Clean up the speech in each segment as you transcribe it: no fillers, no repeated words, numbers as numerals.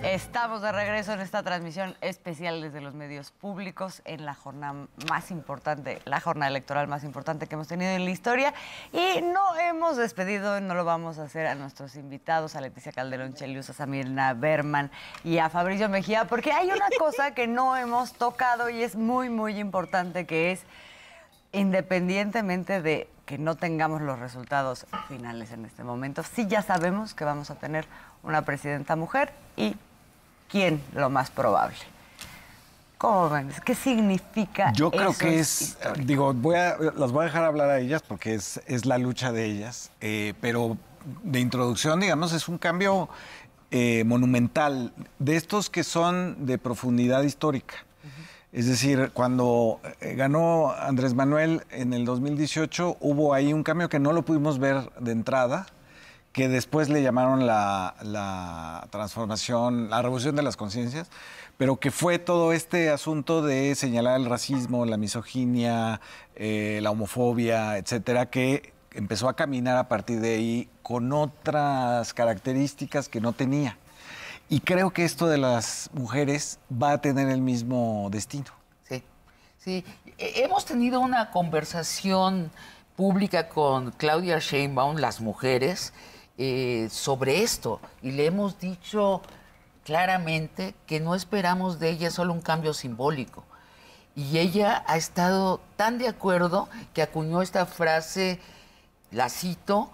Estamos de regreso en esta transmisión especial desde los medios públicos en la jornada más importante, la jornada electoral más importante que hemos tenido en la historia. Y no hemos despedido, no lo vamos a hacer, a nuestros invitados, a Leticia Calderón Chelius, a Samirna Berman y a Fabricio Mejía, porque hay una cosa que no hemos tocado y es muy, muy importante, que es, independientemente de que no tengamos los resultados finales en este momento, sí ya sabemos que vamos a tener una presidenta mujer y ¿quién lo más probable? ¿Cómo ven? ¿Qué significa eso? Yo creo que es, digo, las voy a dejar hablar a ellas porque es la lucha de ellas, pero de introducción, digamos, es un cambio monumental, de estos que son de profundidad histórica. Es decir, cuando ganó Andrés Manuel en el 2018, hubo ahí un cambio que no lo pudimos ver de entrada, que después le llamaron la transformación, la revolución de las conciencias, pero que fue todo este asunto de señalar el racismo, la misoginia, la homofobia, etcétera, que empezó a caminar a partir de ahí con otras características que no tenía. Y creo que esto de las mujeres va a tener el mismo destino. Sí. Hemos tenido una conversación pública con Claudia Sheinbaum, las mujeres, sobre esto. Y le hemos dicho claramente que no esperamos de ella solo un cambio simbólico. Y ella ha estado tan de acuerdo que acuñó esta frase, la cito,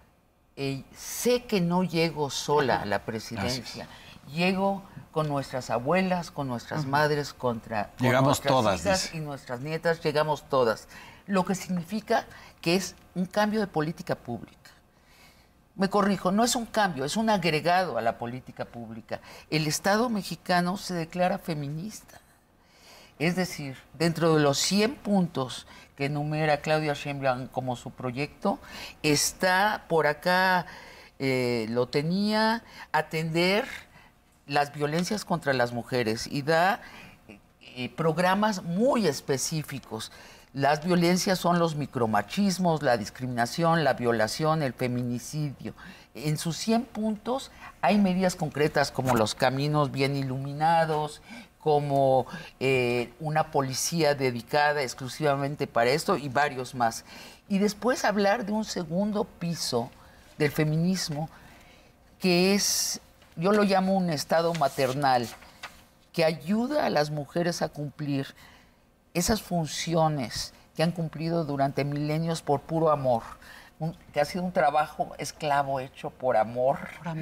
sé que no llego sola a la presidencia. Llego con nuestras abuelas, con nuestras madres, llegamos nuestras todas, hijas dice. y nuestras nietas, llegamos todas. Lo que significa que es un cambio de política pública. Me corrijo, no es un cambio, es un agregado a la política pública. El Estado mexicano se declara feminista. Es decir, dentro de los 100 puntos que enumera Claudia Sheinbaum como su proyecto, está por acá, lo tenía, atender las violencias contra las mujeres y da programas muy específicos. Las violencias son los micromachismos, la discriminación, la violación, el feminicidio. En sus 100 puntos hay medidas concretas como los caminos bien iluminados, como una policía dedicada exclusivamente para esto y varios más. Y después hablar de un segundo piso del feminismo que es, yo lo llamo un estado maternal, que ayuda a las mujeres a cumplir esas funciones que han cumplido durante milenios por puro amor, que ha sido un trabajo esclavo hecho por amor,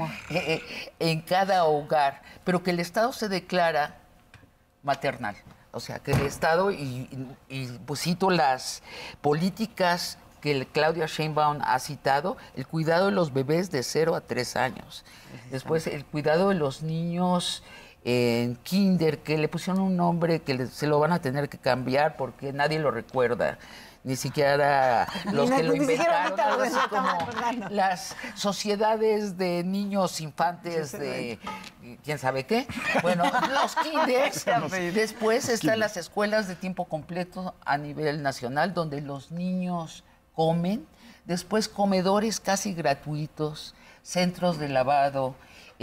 en cada hogar, pero que el Estado se declara maternal. O sea, que el Estado, y pues cito las políticas que Claudia Sheinbaum ha citado, el cuidado de los bebés de 0 a 3 años. Después, el cuidado de los niños en kinder, que le pusieron un nombre que se lo van a tener que cambiar porque nadie lo recuerda. Ni siquiera los que lo inventaron, algo así como las sociedades de niños infantes de quién sabe qué. Bueno, los kinders. Después están las escuelas de tiempo completo a nivel nacional, donde los niños comen. Después comedores casi gratuitos, centros de lavado,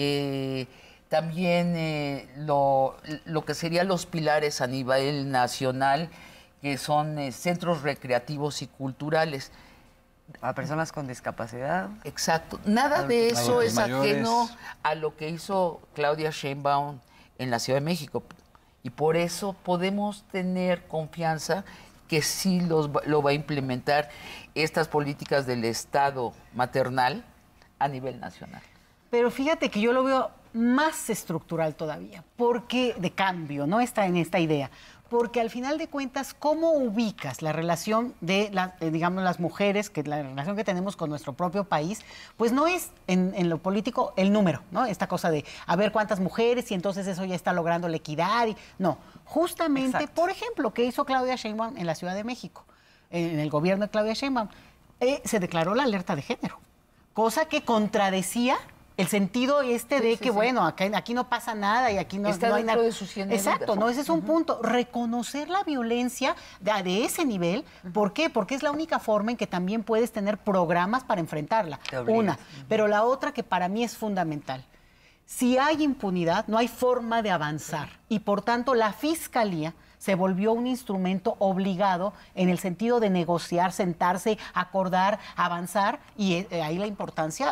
también lo que serían los pilares a nivel nacional, que son centros recreativos y culturales. A personas con discapacidad. Exacto. Nada de eso es mayores. ajeno a lo que hizo Claudia Sheinbaum en la Ciudad de México. Y por eso podemos tener confianza que sí lo va a implementar estas políticas del Estado maternal a nivel nacional. Pero fíjate que yo lo veo más estructural todavía, porque de cambio, ¿no? Está en esta idea. Porque al final de cuentas, ¿cómo ubicas la relación de, digamos, las mujeres, que la relación que tenemos con nuestro propio país? Pues no es en lo político el número, ¿no? Esta cosa de a ver cuántas mujeres y entonces eso ya está logrando la equidad. No, justamente, exacto. Por ejemplo, ¿qué hizo Claudia Sheinbaum en la Ciudad de México? En el gobierno de Claudia Sheinbaum, se declaró la alerta de género, cosa que contradecía el sentido de que, bueno, aquí no pasa nada y aquí no hay nada. De sus 100 Exacto, no, ese es un punto. Reconocer la violencia de ese nivel. ¿Por qué? Porque es la única forma en que también puedes tener programas para enfrentarla. Una. Pero la otra que para mí es fundamental. si hay impunidad, no hay forma de avanzar. Y por tanto, la Fiscalía se volvió un instrumento obligado en el sentido de negociar, sentarse, acordar, avanzar, y ahí la importancia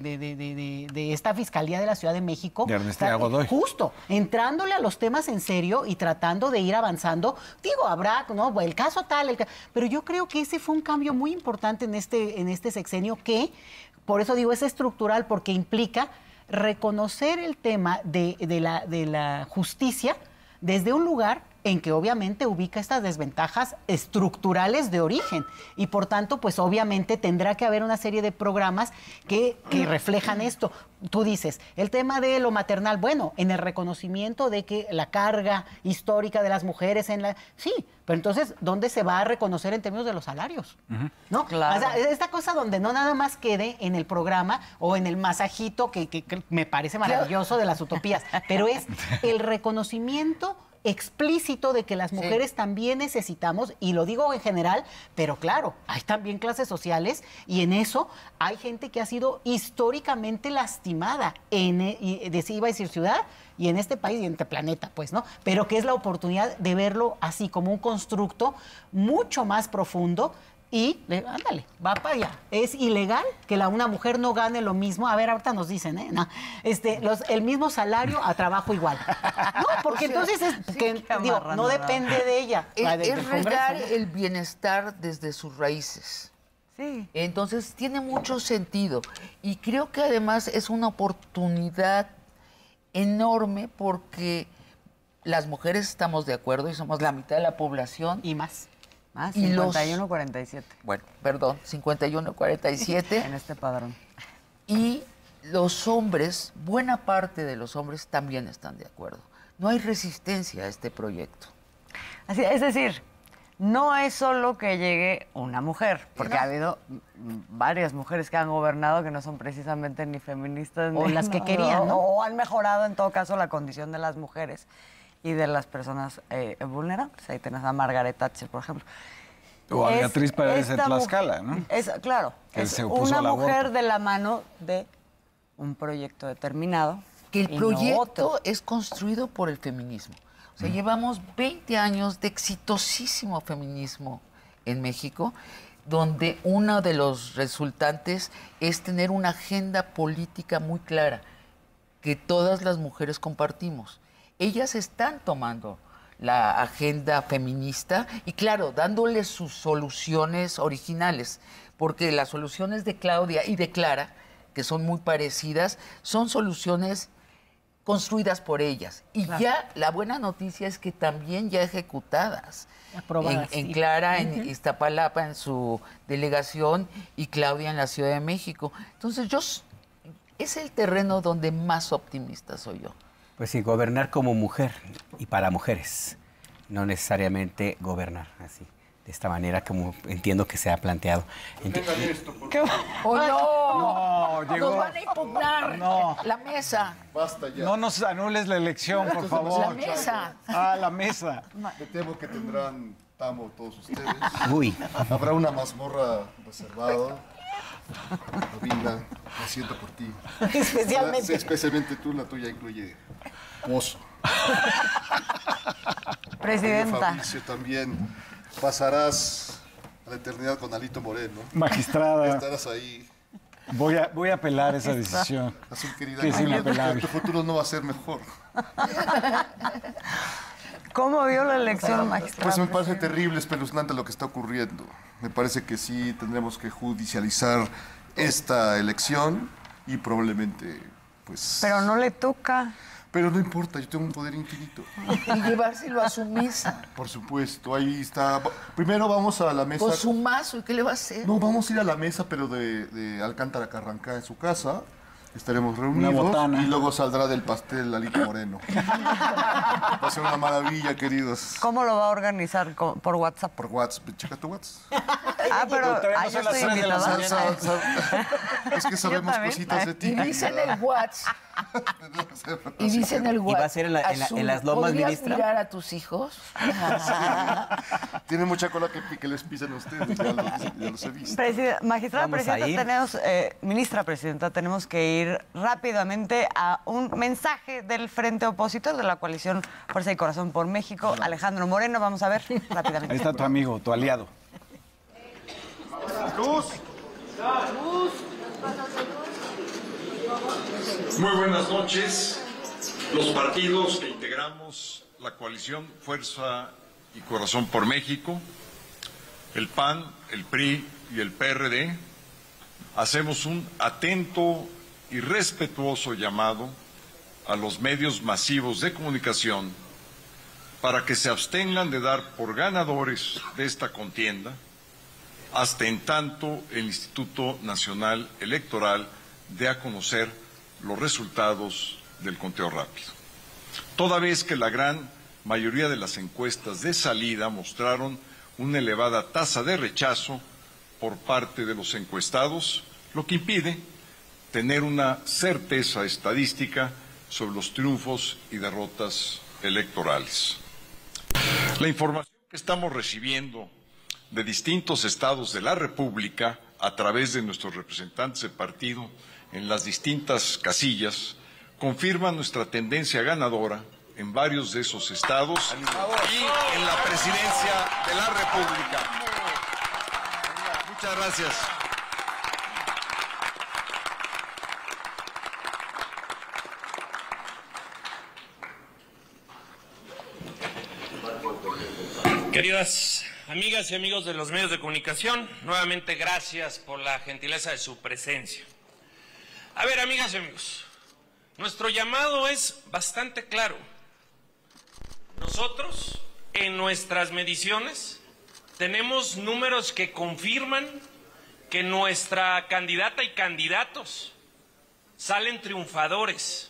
de esta Fiscalía de la Ciudad de México. De Ernestina Godoy. Justo, entrándole a los temas en serio y tratando de ir avanzando. Digo, habrá, ¿no? El caso tal, pero yo creo que ese fue un cambio muy importante en este sexenio que, por eso digo, es estructural, porque implica reconocer el tema de la justicia desde un lugar en que obviamente ubica estas desventajas estructurales de origen y por tanto, pues obviamente tendrá que haber una serie de programas que reflejan esto. Tú dices, el tema de lo maternal, bueno, en el reconocimiento de que la carga histórica de las mujeres sí, pero entonces, ¿dónde se va a reconocer en términos de los salarios? ¿No? Claro. O sea, esta cosa donde no nada más quede en el programa o en el masajito que me parece maravilloso de las utopías, pero es el reconocimiento explícito de que las mujeres también necesitamos, y lo digo en general, pero claro, hay también clases sociales y en eso hay gente que ha sido históricamente lastimada iba a decir ciudad, y en este país y en este planeta, pues, ¿no? Pero que es la oportunidad de verlo así, como un constructo mucho más profundo. Y, ándale, va para allá. Es ilegal que una mujer no gane lo mismo. A ver, ahorita nos dicen, ¿eh? No, el mismo salario a trabajo igual. No, porque entonces no depende de ella. Es regar el bienestar desde sus raíces. Sí. Entonces, tiene mucho sentido. Y creo que además es una oportunidad enorme porque las mujeres estamos de acuerdo y somos la mitad de la población. Y más. Ah, 51-47. Bueno, perdón, 51-47. En este padrón. Y los hombres, buena parte de los hombres también están de acuerdo. No hay resistencia a este proyecto. Así, es decir, no es solo que llegue una mujer, porque ha habido varias mujeres que han gobernado que no son precisamente ni feministas o ni las que querían, ¿no? O han mejorado en todo caso la condición de las mujeres y de las personas vulnerables. Ahí tenés a Margaret Thatcher, por ejemplo. O a Beatriz Paredes en Tlaxcala, ¿no? Claro, Que es se opuso una al aborto. mujer de la mano de un proyecto determinado. Que el y proyecto no otro. es construido por el feminismo. O sea, llevamos 20 años de exitosísimo feminismo en México, donde uno de los resultantes es tener una agenda política muy clara, que todas las mujeres compartimos. Ellas están tomando la agenda feminista y, claro, dándole sus soluciones originales, porque las soluciones de Claudia y de Clara, que son muy parecidas, son soluciones construidas por ellas. Y Claro. ya la buena noticia es que también ya ejecutadas. Aprobadas, En sí. Clara, en Iztapalapa, en su delegación, y Claudia en la Ciudad de México. Entonces, es el terreno donde más optimista soy yo. Pues sí, gobernar como mujer y para mujeres, no necesariamente gobernar así, de esta manera como entiendo que se ha planteado. ¡Oh, no! No, llegó. ¡Nos van a impugnar la mesa! Basta ya. No nos anules la elección, por favor. La mesa. Ah, la mesa. Me temo que tendrán tamo todos ustedes. Uy, Habrá una mazmorra reservada. Robina, lo siento por ti. Especialmente. Especialmente tú, la tuya incluye pozo. Presidenta. Fabricio también. Pasarás a la eternidad con Alito Moreno. Magistrada, Estarás ahí. voy a apelar esa decisión. Azul querida, Que es inapelable. tu futuro no va a ser mejor. ¿Cómo vio la elección, magistrada? Pues me parece terrible, espeluznante lo que está ocurriendo. Me parece que sí tendremos que judicializar esta elección y probablemente, pues... Pero no le toca. Pero no importa, yo tengo un poder infinito. Y llevárselo a su mesa. Por supuesto, ahí está. Primero vamos a la mesa... Con su mazo, ¿y qué le va a hacer? No, vamos a ir a la mesa, pero de Alcántara Carrancá en su casa. Estaremos Una reunidos botana. y luego saldrá del pastel Alito Moreno. Va a ser una maravilla, queridos. ¿Cómo lo va a organizar? ¿Por WhatsApp? Por WhatsApp, checa tu WhatsApp. pero Tenemos yo a las estoy 3 de la invitada. mañana. Es que sabemos también. cositas de ti. Y dice en el WhatsApp, ¿Y va a ser en las lomas, ¿podrías ministra? mirar a tus hijos? Tiene mucha cola que les pisan ustedes, ya los he visto. Magistrada Vamos a presidenta, ir. tenemos, ministra presidenta, tenemos que ir rápidamente a un mensaje del frente opositor de la coalición Fuerza y Corazón por México, Alejandro Moreno. Vamos a ver rápidamente. Ahí está tu amigo, tu aliado. Muy buenas noches. Los partidos que integramos la coalición Fuerza y Corazón por México, el PAN, el PRI y el PRD, hacemos un atento y respetuoso llamado a los medios masivos de comunicación para que se abstengan de dar por ganadores de esta contienda hasta en tanto el Instituto Nacional Electoral dé a conocer los resultados del conteo rápido. Toda vez que la gran mayoría de las encuestas de salida mostraron una elevada tasa de rechazo por parte de los encuestados, lo que impide tener una certeza estadística sobre los triunfos y derrotas electorales. La información que estamos recibiendo de distintos estados de la República a través de nuestros representantes de partido en las distintas casillas confirma nuestra tendencia ganadora en varios de esos estados y en la presidencia de la República. Muchas gracias. Queridas amigas y amigos de los medios de comunicación, nuevamente gracias por la gentileza de su presencia. A ver, amigas y amigos, nuestro llamado es bastante claro. Nosotros, en nuestras mediciones, tenemos números que confirman que nuestra candidata y candidatos salen triunfadores.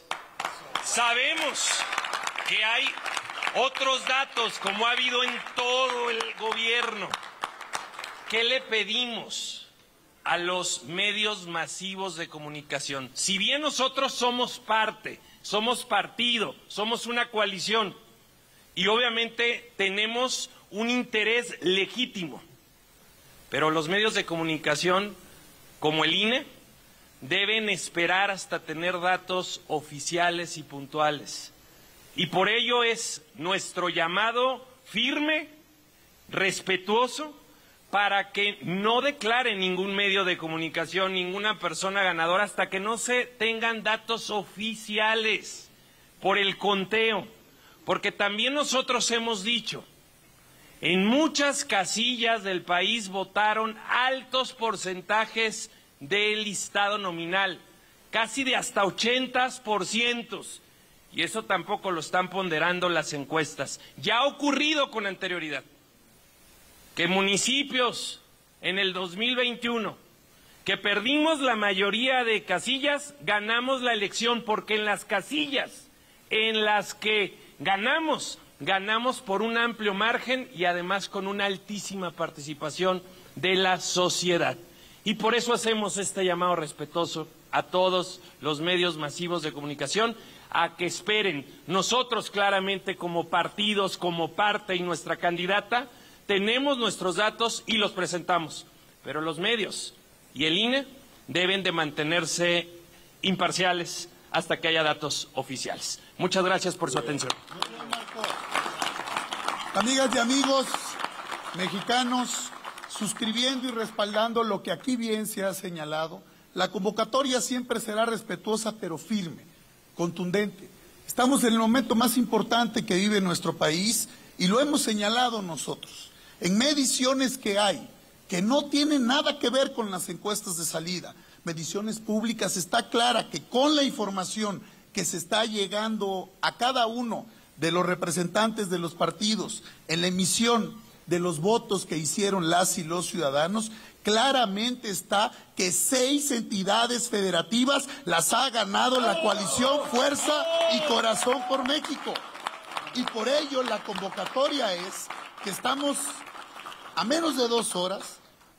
Sabemos que hay otros datos, como ha habido en todo el gobierno. ¿Qué le pedimos a los medios masivos de comunicación? Si bien nosotros somos parte, somos partido, somos una coalición y obviamente tenemos un interés legítimo, pero los medios de comunicación, como el INE, deben esperar hasta tener datos oficiales y puntuales. Y por ello es nuestro llamado firme, respetuoso, para que no declare ningún medio de comunicación, ninguna persona ganadora, hasta que no se tengan datos oficiales por el conteo. Porque también nosotros hemos dicho, en muchas casillas del país votaron altos porcentajes del listado nominal, casi de hasta 80%. Y eso tampoco lo están ponderando las encuestas. Ya ha ocurrido con anterioridad que municipios en el 2021, que perdimos la mayoría de casillas, ganamos la elección, porque en las casillas en las que ganamos por un amplio margen y además con una altísima participación de la sociedad. Y por eso hacemos este llamado respetuoso a todos los medios masivos de comunicación, a que esperen. Nosotros claramente como partidos, como parte y nuestra candidata, tenemos nuestros datos y los presentamos, pero los medios y el INE deben de mantenerse imparciales hasta que haya datos oficiales. Muchas gracias por su atención. Amigas y amigos mexicanos, suscribiendo y respaldando lo que aquí bien se ha señalado, la convocatoria siempre será respetuosa pero firme, contundente. Estamos en el momento más importante que vive nuestro país y lo hemos señalado nosotros. En mediciones que hay, que no tienen nada que ver con las encuestas de salida, mediciones públicas, está clara que con la información que se está llegando a cada uno de los representantes de los partidos en la emisión de los votos que hicieron las y los ciudadanos, claramente está que 6 entidades federativas las ha ganado la coalición Fuerza y Corazón por México. Y por ello la convocatoria es que estamos a menos de 2 horas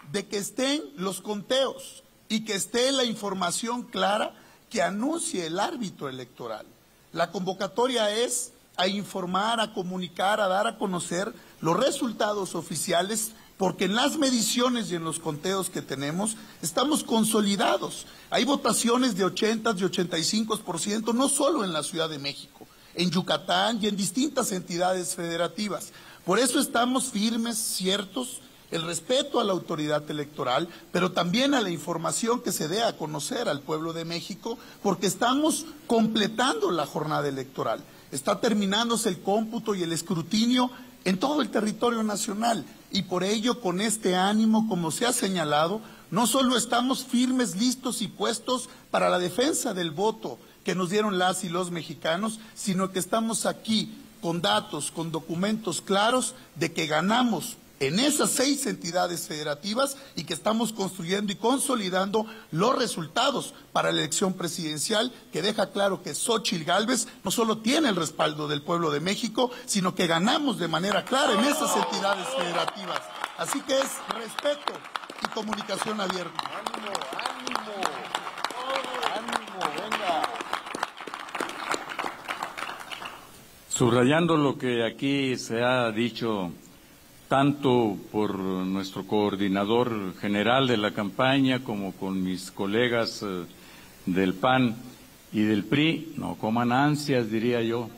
de que estén los conteos y que esté la información clara que anuncie el árbitro electoral. La convocatoria es a informar, a comunicar, a dar a conocer los resultados oficiales, porque en las mediciones y en los conteos que tenemos estamos consolidados. Hay votaciones de 80, de 85%, no solo en la Ciudad de México, en Yucatán y en distintas entidades federativas. Por eso estamos firmes, ciertos, el respeto a la autoridad electoral, pero también a la información que se dé a conocer al pueblo de México, porque estamos completando la jornada electoral. Está terminándose el cómputo y el escrutinio en todo el territorio nacional, y por ello, con este ánimo, como se ha señalado, no solo estamos firmes, listos y puestos para la defensa del voto que nos dieron las y los mexicanos, sino que estamos aquí con datos, con documentos claros de que ganamos en esas 6 entidades federativas y que estamos construyendo y consolidando los resultados para la elección presidencial, que deja claro que Xóchitl Gálvez no solo tiene el respaldo del pueblo de México, sino que ganamos de manera clara en esas entidades federativas. Así que es respeto y comunicación abierta. ¡Ánimo, ánimo! ¡Ánimo, venga! Subrayando lo que aquí se ha dicho tanto por nuestro coordinador general de la campaña como con mis colegas del PAN y del PRI, no coman ansias, diría yo,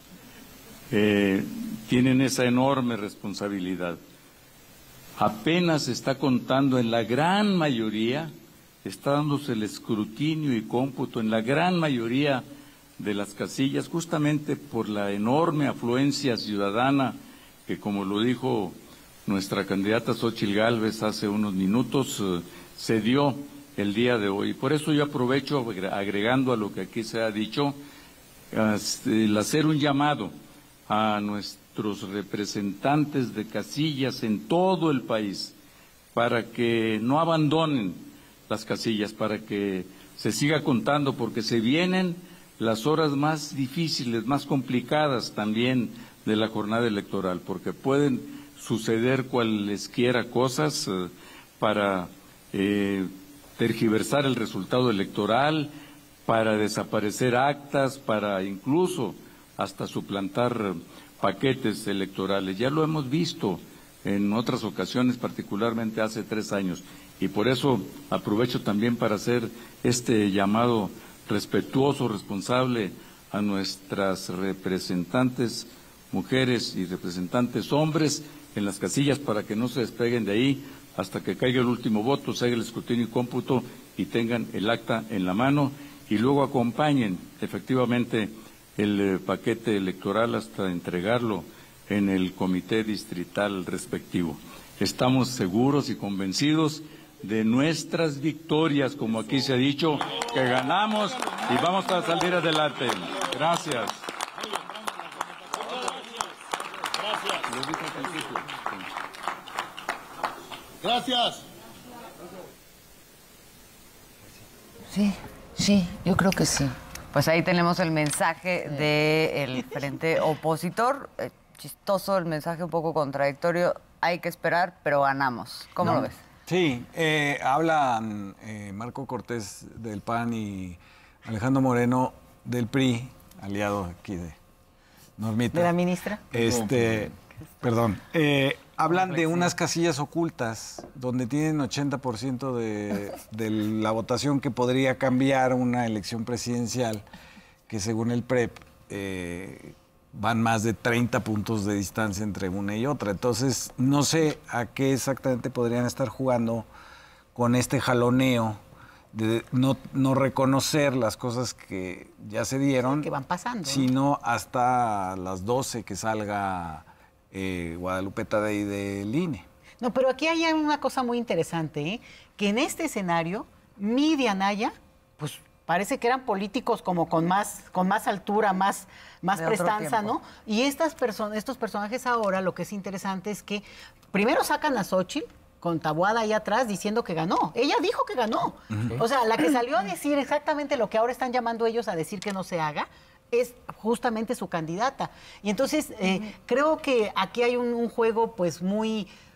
tienen esa enorme responsabilidad. Apenas se está contando en la gran mayoría, está dándose el escrutinio y cómputo en la gran mayoría de las casillas, justamente por la enorme afluencia ciudadana que, como lo dijo nuestra candidata Xóchitl Gálvez hace unos minutos, se dio el día de hoy. Por eso yo aprovecho, agregando a lo que aquí se ha dicho, el hacer un llamado a nuestros representantes de casillas en todo el país para que no abandonen las casillas, para que se siga contando, porque se vienen las horas más difíciles, más complicadas también de la jornada electoral, porque pueden suceder cualesquiera cosas para tergiversar el resultado electoral, para desaparecer actas, para incluso hasta suplantar paquetes electorales. Ya lo hemos visto en otras ocasiones, particularmente hace 3 años, y por eso aprovecho también para hacer este llamado respetuoso, responsable a nuestras representantes mujeres y representantes hombres en las casillas, para que no se despeguen de ahí hasta que caiga el último voto, se haga el escrutinio y cómputo y tengan el acta en la mano, y luego acompañen efectivamente el paquete electoral hasta entregarlo en el comité distrital respectivo. Estamos seguros y convencidos de nuestras victorias, como aquí se ha dicho, que ganamos y vamos a salir adelante. Gracias. Gracias. Sí, yo creo que sí. Pues ahí tenemos el mensaje del frente opositor. Chistoso el mensaje, un poco contradictorio. Hay que esperar, pero ganamos. ¿Cómo lo ves? Sí, hablan Marco Cortés del PAN y Alejandro Moreno del PRI, aliado aquí de Normita. ¿De la ministra? Perdón. Hablan de unas casillas ocultas donde tienen 80% de la votación que podría cambiar una elección presidencial, que según el PREP van más de 30 puntos de distancia entre una y otra. Entonces, no sé a qué exactamente podrían estar jugando con este jaloneo de no reconocer las cosas que ya se dieron, que van pasando, sino hasta las 12 que salga Guadalupe Tadei del INE. No, pero aquí hay una cosa muy interesante, que en este escenario, Midi Anaya, pues parece que eran políticos como con más altura, más prestanza, ¿no? Y estos personajes ahora, lo que es interesante es que primero sacan a Xóchitl con Taboada ahí atrás diciendo que ganó. Ella dijo que ganó. O sea, la que salió a decir exactamente lo que ahora están llamando ellos a decir que no se haga, es justamente su candidata. Y entonces creo que aquí hay un juego pues muy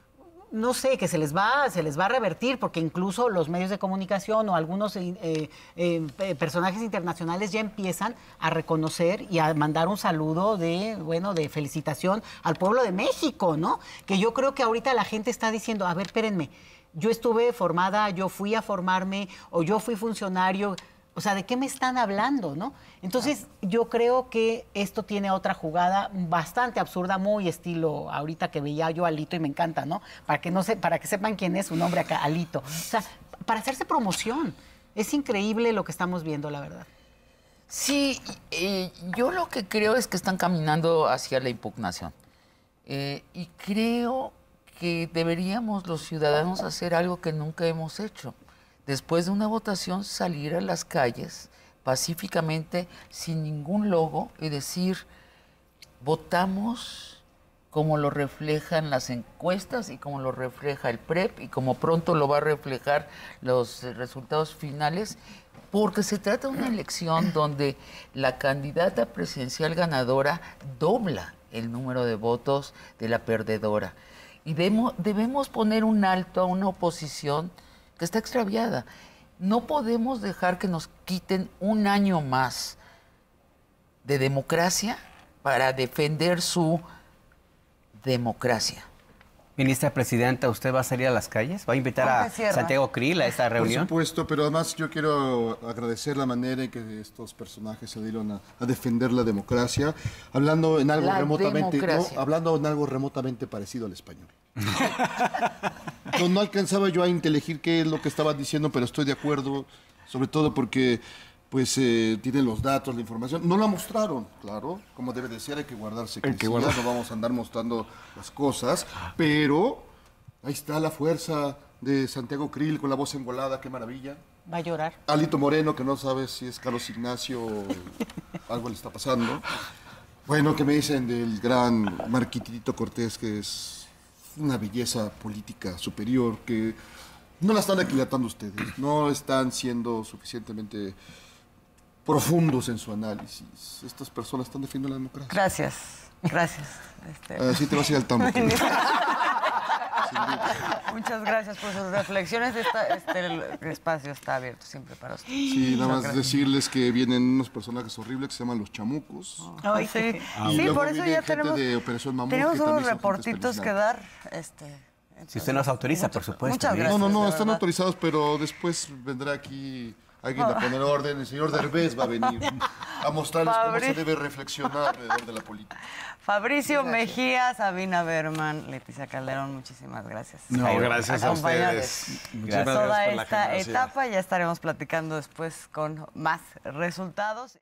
no sé, que se les va a revertir, porque incluso los medios de comunicación o algunos personajes internacionales ya empiezan a reconocer y a mandar un saludo de felicitación al pueblo de México, ¿no? Que yo creo que ahorita la gente está diciendo, a ver, espérenme, yo estuve formada, yo fui a formarme, o yo fui funcionario. O sea, ¿de qué me están hablando, no? Entonces, yo creo que esto tiene otra jugada bastante absurda, muy estilo ahorita que veía yo a Alito y me encanta, ¿no? Para que sepan quién es su nombre acá, Alito. O sea, para hacerse promoción. Es increíble lo que estamos viendo, la verdad. Sí, yo lo que creo es que están caminando hacia la impugnación. Y creo que deberíamos los ciudadanos hacer algo que nunca hemos hecho. Después de una votación, salir a las calles pacíficamente, sin ningún logo, y decir, votamos como lo reflejan las encuestas y como lo refleja el PREP y como pronto lo va a reflejar los resultados finales, porque se trata de una elección donde la candidata presidencial ganadora dobla el número de votos de la perdedora. Y debemos poner un alto a una oposición que está extraviada. No podemos dejar que nos quiten un año más de democracia para defender su democracia. Ministra Presidenta, ¿usted va a salir a las calles? ¿Va a invitar a Santiago Krill a esta reunión? Por supuesto, pero además yo quiero agradecer la manera en que estos personajes se dieron a defender la democracia, hablando en algo remotamente parecido al español. No alcanzaba yo a inteligir qué es lo que estaban diciendo, pero estoy de acuerdo, sobre todo porque pues tienen los datos, la información. No la mostraron, claro, como debe de ser, hay que guardarse. No vamos a andar mostrando las cosas, pero ahí está la fuerza de Santiago Krill con la voz engolada, qué maravilla. Va a llorar. Alito Moreno, que no sabe si es Carlos Ignacio o algo le está pasando. Bueno, ¿qué me dicen del gran Marquitito Cortés, que es una belleza política superior, que no la están aquilatando ustedes, no están siendo suficientemente profundos en su análisis? Estas personas están defendiendo la democracia. Gracias. Así te vas a ir al tambo. Muchas gracias por sus reflexiones. Este espacio está abierto siempre para ustedes. Sí, nada más decirles que vienen unos personajes horribles que se llaman los chamucos. Ay, sí. Sí, por eso ya tenemos unos reportitos que dar. Si usted nos autoriza, por supuesto. Muchas gracias. No, están autorizados, pero después vendrá aquí alguien a poner orden. El señor Derbez va a venir a mostrarles cómo se debe reflexionar alrededor de la política. Fabricio Mejía, Sabina Berman, Leticia Calderón, muchísimas gracias. No, gracias a ustedes. Muchas gracias por esta etapa. Ya estaremos platicando después con más resultados.